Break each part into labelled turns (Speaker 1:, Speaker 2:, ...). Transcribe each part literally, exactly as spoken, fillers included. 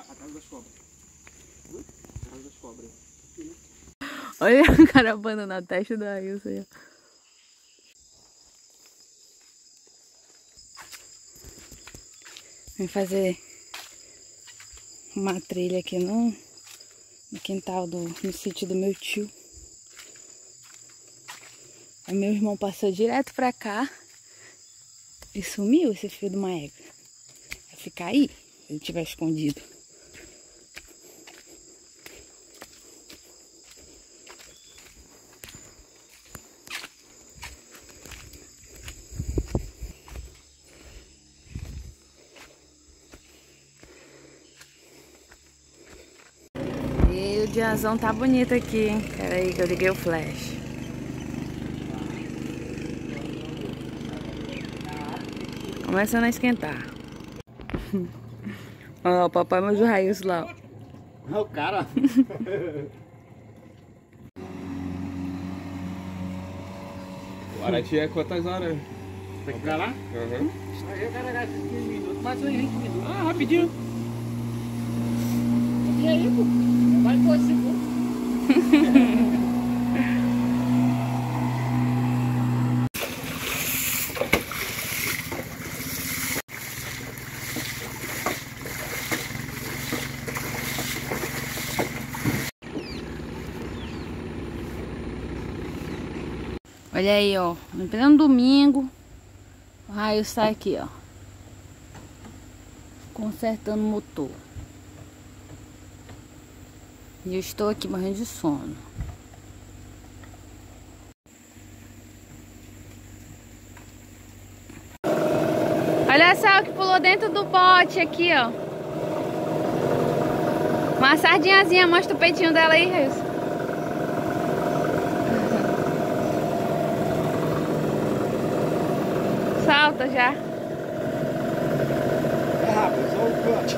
Speaker 1: A casa das cobras. A casa das cobras.
Speaker 2: Olha a caravana na testa do Railson aí. Vem fazer uma trilha aqui no, no quintal do no sítio do meu tio. Aí meu irmão passou direto pra cá e sumiu esse fio de uma égua. Vai ficar aí, se ele tiver escondido. E o diazão tá bonito aqui, hein? Pera aí que eu liguei o flash. Começando a esquentar. Ó, o papai mais o Railson lá.
Speaker 1: Ó, o cara.
Speaker 3: O Arati é quantas horas?
Speaker 1: Tem que ficar lá?
Speaker 3: Uhum.
Speaker 1: Aí eu quero gastar quinze minutos, mais uns vinte minutos.
Speaker 3: Ah, rapidinho.
Speaker 1: E aí, pô? Vai com esse pô.
Speaker 2: Olha aí, ó. No pleno domingo, o Railson está aqui, ó. Consertando o motor. E eu estou aqui morrendo de sono. Olha só o que pulou dentro do bote aqui, ó. Uma sardinhazinha. Mostra o peitinho dela aí, Railson. Salta já.
Speaker 1: É rápido, só o clutch.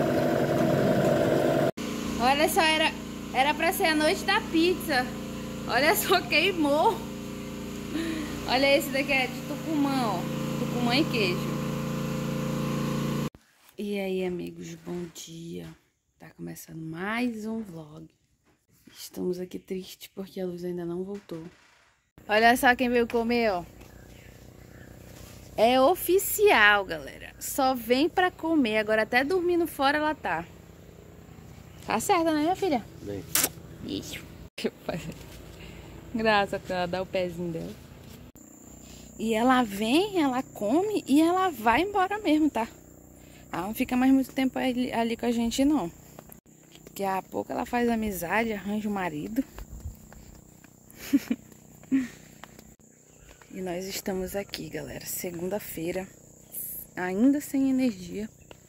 Speaker 2: Olha só, era, era pra ser a noite da pizza. Olha só, queimou. Olha esse daqui, é de tucumã, ó. Tucumã e queijo. E aí, amigos, bom dia. Tá começando mais um vlog. Estamos aqui tristes porque a luz ainda não voltou. Olha só quem veio comer, ó. É oficial, galera. Só vem pra comer. Agora até dormindo fora ela tá. Tá certa, né, minha filha?
Speaker 3: Bem.
Speaker 2: Isso. Graça que ela dá o pezinho dela. E ela vem, ela come e ela vai embora mesmo, tá? Ela não fica mais muito tempo ali, ali com a gente, não. Daqui a pouco ela faz amizade, arranja o marido. E nós estamos aqui, galera, segunda-feira, ainda sem energia.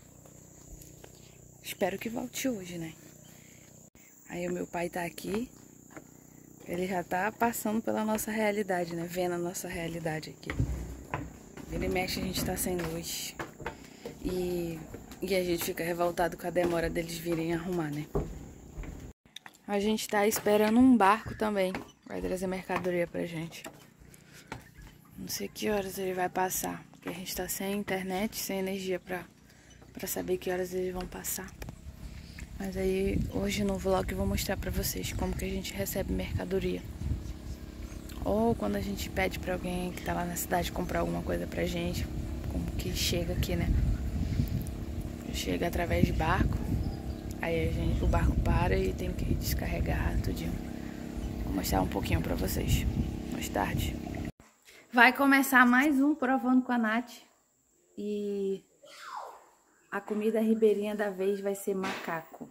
Speaker 2: Espero que volte hoje, né? Aí o meu pai tá aqui, ele já tá passando pela nossa realidade, né? Vendo a nossa realidade aqui. Ele mexe, a gente tá sem luz. E, e a gente fica revoltado com a demora deles virem arrumar, né? A gente tá esperando um barco também, vai trazer mercadoria pra gente. Não sei que horas ele vai passar, porque a gente tá sem internet, sem energia pra, pra saber que horas eles vão passar. Mas aí, hoje no vlog eu vou mostrar pra vocês como que a gente recebe mercadoria. Ou quando a gente pede pra alguém que tá lá na cidade comprar alguma coisa pra gente, como que chega aqui, né? Chega através de barco, aí a gente, o barco para e tem que descarregar tudinho. Vou mostrar um pouquinho pra vocês mais tarde. Vai começar mais um Provando com a Nath. E a comida ribeirinha da vez vai ser macaco.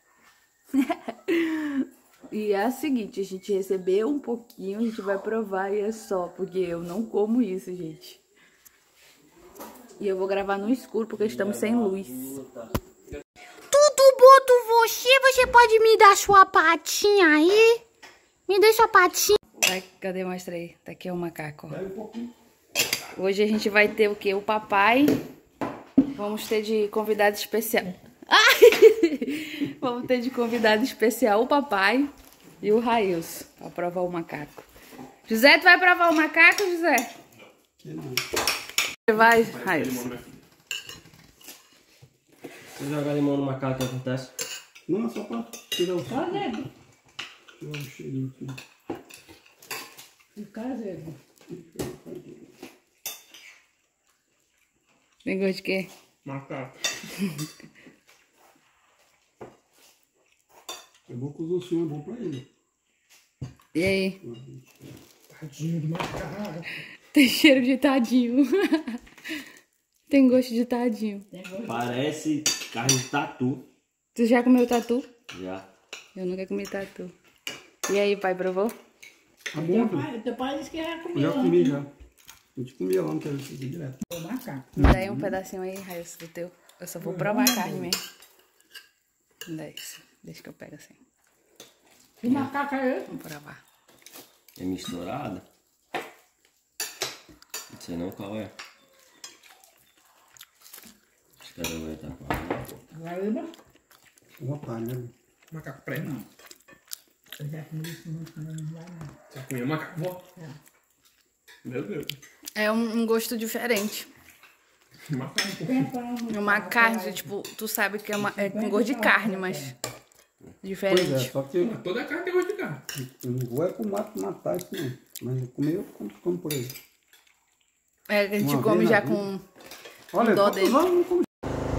Speaker 2: E é o seguinte, a gente recebeu um pouquinho, a gente vai provar e é só, porque eu não como isso, gente. E eu vou gravar no escuro, porque estamos sem luz. Tudo bom com você? Você pode me dar sua patinha aí? Me dê sua patinha. Vai, cadê? Mostra aí. Tá aqui o macaco, ó. Hoje a gente vai ter o quê? O papai. Vamos ter de convidado especial. Ai! Vamos ter de convidado especial o papai e o Railson pra provar o macaco. José, tu vai provar o macaco, José? Não. Você vai, Railson?
Speaker 4: Se jogar limão no macaco, o que acontece?
Speaker 5: Não, é só pra tirar o
Speaker 1: Só nego.
Speaker 5: tirar o cheirinho aqui.
Speaker 1: O caseiro.
Speaker 2: Tem gosto de quê?
Speaker 4: Macaco.
Speaker 5: É bom que os ossinhos é bom pra ele.
Speaker 2: E aí?
Speaker 1: Tadinho do macarrão.
Speaker 2: Tem cheiro de tadinho. Tem gosto de tadinho.
Speaker 1: Tem gosto.
Speaker 4: Parece carne de tatu.
Speaker 2: Tu já comeu tatu?
Speaker 4: Já.
Speaker 2: Eu nunca comi tatu. E aí, pai, provou?
Speaker 5: Tá bom,
Speaker 1: Teu
Speaker 5: filho?
Speaker 1: pai, teu pai disse que já
Speaker 5: Eu
Speaker 1: comeu.
Speaker 5: já comi
Speaker 1: antes.
Speaker 5: já. A gente comia lá no T V C direto.
Speaker 1: O macaco.
Speaker 2: Me dá aí um pedacinho aí, Raíssa, do teu. Eu só vou provar a carne mesmo. Me dá isso. Deixa que eu pego assim.
Speaker 1: Que macaco é esse?
Speaker 2: Vamos provar.
Speaker 4: É misturada? Não sei não qual é. Acho que era o tá com a
Speaker 1: Guaíba?
Speaker 5: Com vontade, né?
Speaker 3: Macaco preto.
Speaker 1: Não. Eu já comi isso muito, não vai não.
Speaker 3: Você comeu macaco? Vó?
Speaker 1: É.
Speaker 3: Meu Deus.
Speaker 2: É um, um gosto diferente.
Speaker 3: Macaco.
Speaker 2: É uma carne, tipo, tu sabe que é, uma, é com gosto de carne, mas
Speaker 5: Pois é,
Speaker 2: diferente.
Speaker 5: só que
Speaker 3: Toda carne tem gosto de carne.
Speaker 5: eu não vou é pro mato matar isso não. Mas eu comi, eu como, como por aí.
Speaker 2: É, que a gente
Speaker 5: Uma
Speaker 2: come
Speaker 5: vez
Speaker 2: já
Speaker 5: na
Speaker 2: com...
Speaker 5: Olha,
Speaker 2: dó
Speaker 5: quantos
Speaker 2: dele.
Speaker 5: anos eu não comi?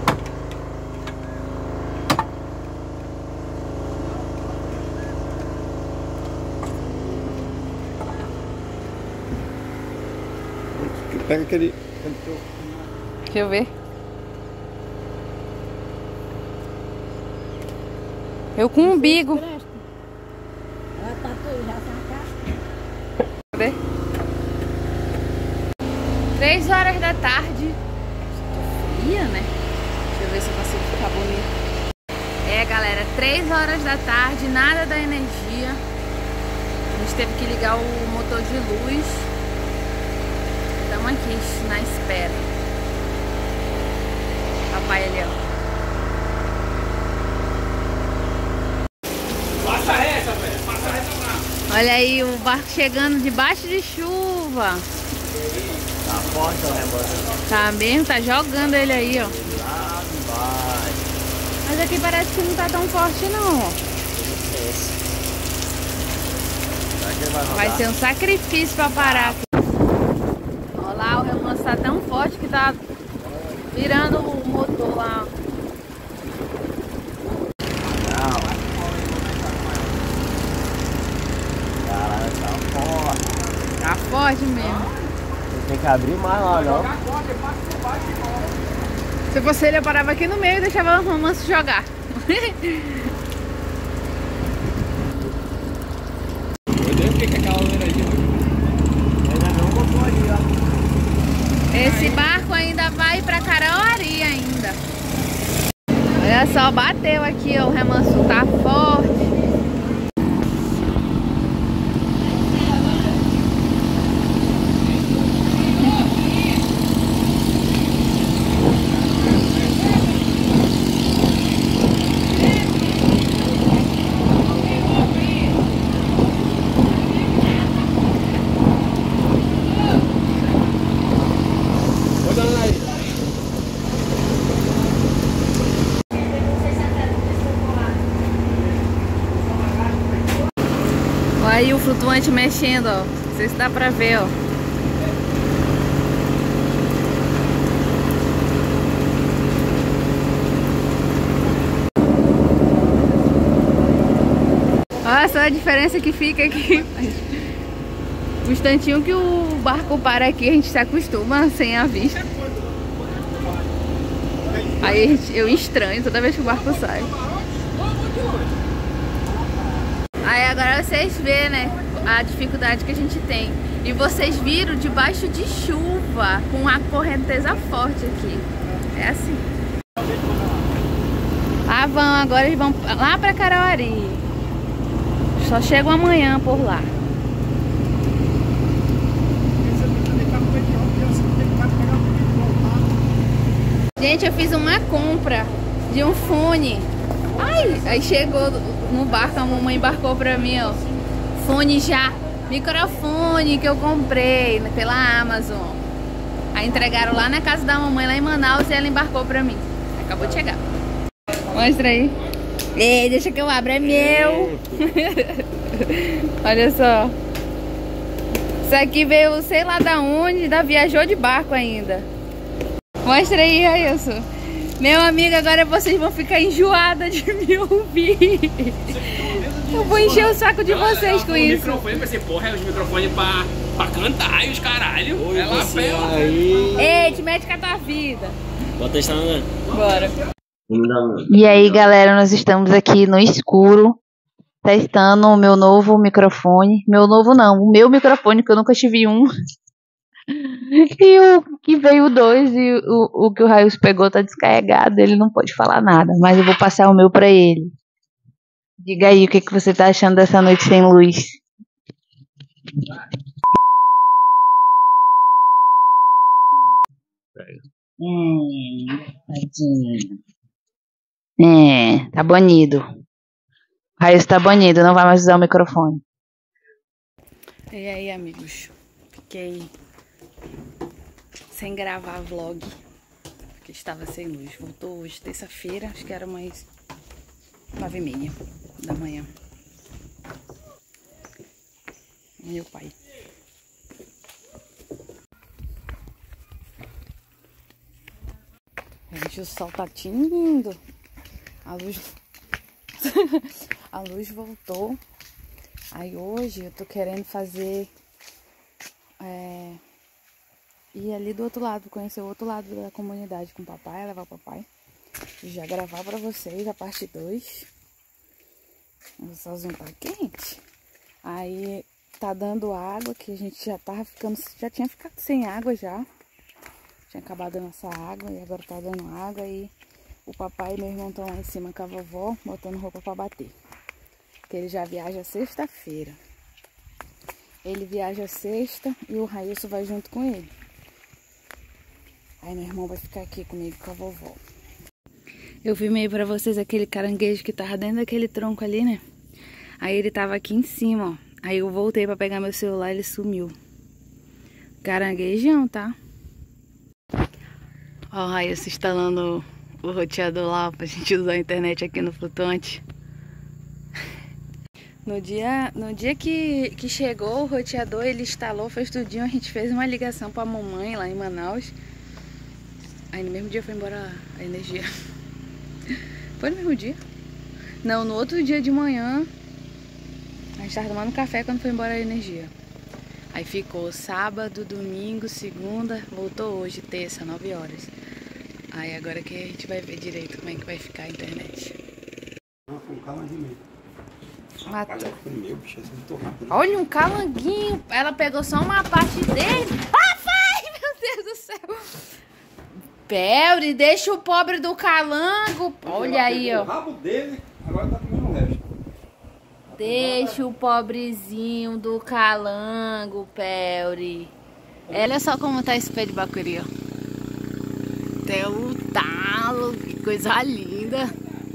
Speaker 5: Pega aquele...
Speaker 2: Deixa eu ver. Eu com umbigo.
Speaker 1: Presta. Ela tá tudo, já tá na casca.
Speaker 2: Cadê? Três horas da tarde. Tô fria, né? Deixa eu ver se eu consigo ficar bonita. É, galera, três horas da tarde, nada da energia. A gente teve que ligar o motor de luz. Estamos aqui na espera. Papai ali, ó.
Speaker 3: Passa essa, velho. Passa essa lá.
Speaker 2: Olha aí o barco chegando debaixo de chuva.
Speaker 4: Tá forte o rebote
Speaker 2: Tá mesmo? Tá jogando ele aí, ó.
Speaker 4: lá embaixo.
Speaker 2: Mas aqui parece que não tá tão forte não, ó.
Speaker 4: Será que ele vai rodar?
Speaker 2: Vai ser um sacrifício pra parar aqui. Olha lá, o remanso tá tão forte que tá virando o motor lá.
Speaker 4: Caralho, tá forte.
Speaker 2: Tá forte mesmo.
Speaker 4: Tem que abrir mais lá, não.
Speaker 2: Se fosse ele, eu parava aqui no meio e deixava o remanso jogar.
Speaker 3: Meu Deus, o que é aquela loira aí?
Speaker 4: Ainda não botou ali, ó.
Speaker 2: Esse barco ainda vai pra Carauari ainda. Olha só, bateu aqui, ó, o remanso tá forte.
Speaker 3: Vou dando aí.
Speaker 2: Olha aí o flutuante mexendo, ó. Não sei se dá pra ver, ó. Olha só a diferença que fica aqui. O instantinho que o barco para aqui, a gente se acostuma sem a vista. Aí a gente- eu estranho toda vez que o barco sai. Aí agora vocês vê, né, a dificuldade que a gente tem. E vocês viram debaixo de chuva, com a correnteza forte aqui. É assim. Ah, vão, agora eles vão lá pra Carauari. Só chegam amanhã por lá. Gente, eu fiz uma compra de um fone. Ai, aí chegou no barco, a mamãe embarcou pra mim, ó. Fone já, microfone que eu comprei pela Amazon. Aí entregaram lá na casa da mamãe, lá em Manaus, e ela embarcou pra mim. Acabou de chegar. Mostra aí. Ei, deixa que eu abro, é meu. Olha só. Isso aqui veio, sei lá da onde, ainda viajou de barco ainda. Mostra aí, Railson. Meu amigo, agora vocês vão ficar enjoadas de me ouvir. Eu vou encher o saco de vocês com isso.
Speaker 3: O microfone vai ser, porra, é os microfones pra, pra cantar e os caralho.
Speaker 4: Oi,
Speaker 3: Ela
Speaker 4: você
Speaker 3: pega.
Speaker 4: aí.
Speaker 2: Ei, te mete com a tua vida.
Speaker 4: Bota testar, né?
Speaker 2: Bora.
Speaker 4: Não.
Speaker 2: E aí, galera, nós estamos aqui no escuro, testando o meu novo microfone. Meu novo não, o meu microfone, que eu nunca tive um. E o que veio dois e o, o que o Raios pegou tá descarregado, ele não pode falar nada, mas eu vou passar o meu pra ele. Diga aí o que, que você tá achando dessa noite sem luz. Hum, tadinho. É, tá banido. O Raios tá banido, não vai mais usar o microfone. E aí, amigos? Fiquei sem gravar vlog, porque estava sem luz. Voltou hoje, terça-feira, acho que era umas nove e meia da manhã. Meu pai. Gente, o sol tá tinindo. A luz... A luz voltou. Aí hoje eu tô querendo fazer... É... ir ali do outro lado, conhecer o outro lado da comunidade com o papai, levar o papai. E já gravar pra vocês a parte dois. O solzinho tá quente. Aí tá dando água, que a gente já tava ficando... Já tinha ficado sem água já. Tinha acabado a nossa água e agora tá dando água. E o papai e meu irmão estão lá em cima com a vovó, botando roupa pra bater. Que ele já viaja sexta-feira. Ele viaja sexta e o Railson vai junto com ele. Aí meu irmão vai ficar aqui comigo com a vovó. Eu filmei pra vocês aquele caranguejo que tava dentro daquele tronco ali, né? Aí ele tava aqui em cima, ó. Aí eu voltei pra pegar meu celular e ele sumiu. Caranguejão, tá? Ó, o Railson instalando o roteador lá pra gente usar a internet aqui no flutuante. No dia, no dia que, que chegou o roteador, ele instalou, fez tudinho, a gente fez uma ligação pra mamãe lá em Manaus. Aí no mesmo dia foi embora a energia. Foi no mesmo dia? Não, no outro dia de manhã, a gente tava tomando café quando foi embora a energia. Aí ficou sábado, domingo, segunda, voltou hoje, terça, nove horas. Aí agora que a gente vai ver direito como é que vai ficar a internet.
Speaker 5: Com calma de meio.
Speaker 2: Matou.
Speaker 5: Meu bicho, é muito rápido.
Speaker 2: Olha um calanguinho. Ela pegou só uma parte dele. Ah, vai! Meu Deus do céu. Pelre, deixa o pobre do calango. Olha aí, ó.
Speaker 5: O rabo dele, agora tá comendo o resto.
Speaker 2: Deixa o pobrezinho do calango, Pelre. Olha só como tá esse pé de bacuri, ó. Até o talo, que coisa linda.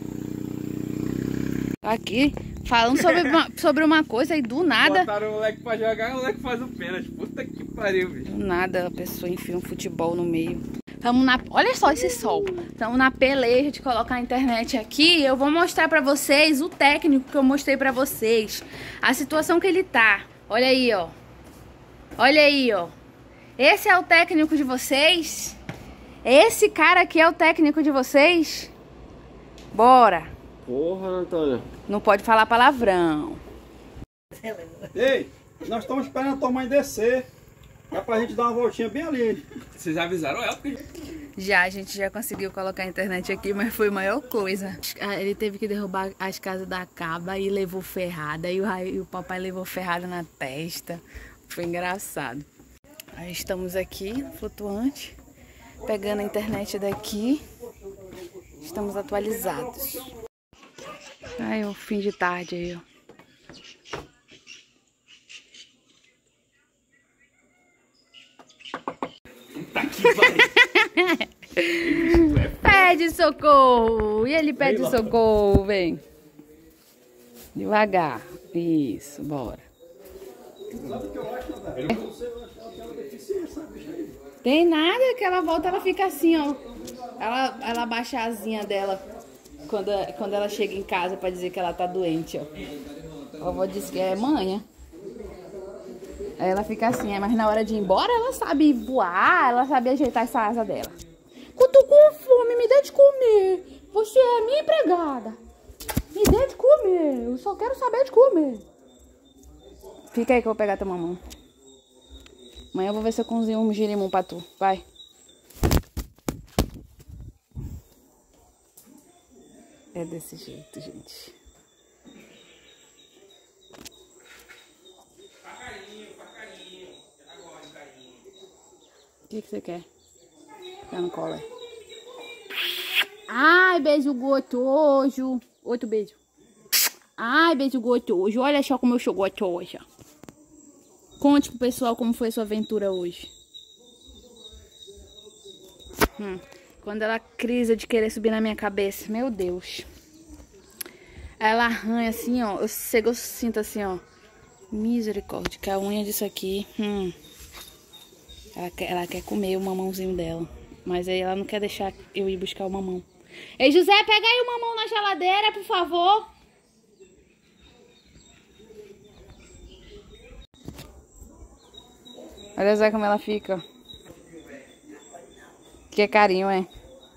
Speaker 2: Aqui, falando sobre uma, sobre uma coisa e do nada...
Speaker 3: Botaram o moleque pra jogar e o moleque faz o pênalti. Puta que pariu, bicho.
Speaker 2: Do nada a pessoa enfia um futebol no meio. Tamo na... Olha só esse sol. Estamos na peleja de colocar a internet aqui. Eu vou mostrar pra vocês o técnico que eu mostrei pra vocês. A situação que ele tá. Olha aí, ó. Olha aí, ó. Esse é o técnico de vocês? Esse cara aqui é o técnico de vocês? Bora.
Speaker 4: Porra, Antônio.
Speaker 2: Não pode falar palavrão.
Speaker 5: Ei, nós estamos esperando a tua mãe descer. É pra gente dar uma voltinha bem ali.
Speaker 3: Vocês avisaram ela?
Speaker 2: Já, a gente já conseguiu colocar a internet aqui, mas foi a maior coisa. Ele teve que derrubar as casas da Caba e levou ferrada. E o, e o papai levou ferrada na testa. Foi engraçado. Aí estamos aqui, flutuante, pegando a internet daqui. Estamos atualizados. Aí o fim de tarde aí, ó. Pede socorro! E ele pede
Speaker 3: Vem,
Speaker 2: socorro, vem. Devagar. Isso, bora. Tem nada, que ela volta, ela fica assim, ó. Ela, ela abaixa a asinha dela. Quando, quando ela chega em casa pra dizer que ela tá doente, ó. A vovó disse que é manha. Aí ela fica assim, mas na hora de ir embora ela sabe voar, ela sabe ajeitar essa asa dela. Eu tô com fome, me dê de comer. Você é minha empregada. Me dê de comer, eu só quero saber de comer. Fica aí que eu vou pegar tua mamão. Amanhã eu vou ver se eu cozinho um girimum pra tu, vai. É desse jeito, gente. O que que você quer? Tá no colo, é? Ai, beijo gostoso. Outro beijo. Ai, beijo gostoso. Olha só como eu sou gostosa. Conte pro pessoal como foi a sua aventura hoje. Hum. Quando ela crisa de querer subir na minha cabeça. Meu Deus. Ela arranha assim, ó. Eu, eu sinto assim, ó. Misericórdia. Que a unha disso aqui. Hum. Ela quer, ela quer comer o mamãozinho dela. Mas aí ela não quer deixar eu ir buscar o mamão. Ei, José, pega aí o mamão na geladeira, por favor. Olha Zé como ela fica. Que é carinho, é?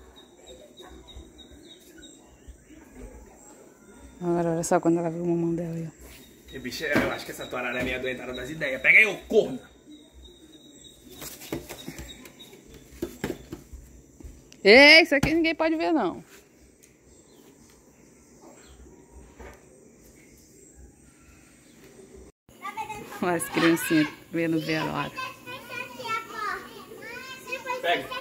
Speaker 2: Agora, olha só quando ela viu o mamão dela aí, ó.
Speaker 3: E, bicho, eu acho que essa tua arara é meio adoentada das ideias. Pega aí, ô corno!
Speaker 2: Ei, isso aqui ninguém pode ver, não. Olha as criancinhas vendo ver a hora.
Speaker 3: Pega.